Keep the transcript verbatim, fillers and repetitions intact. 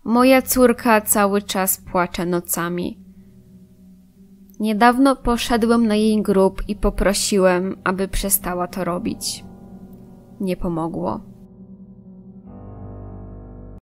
Moja córka cały czas płacze nocami. Niedawno poszedłem na jej grób i poprosiłem, aby przestała to robić. Nie pomogło.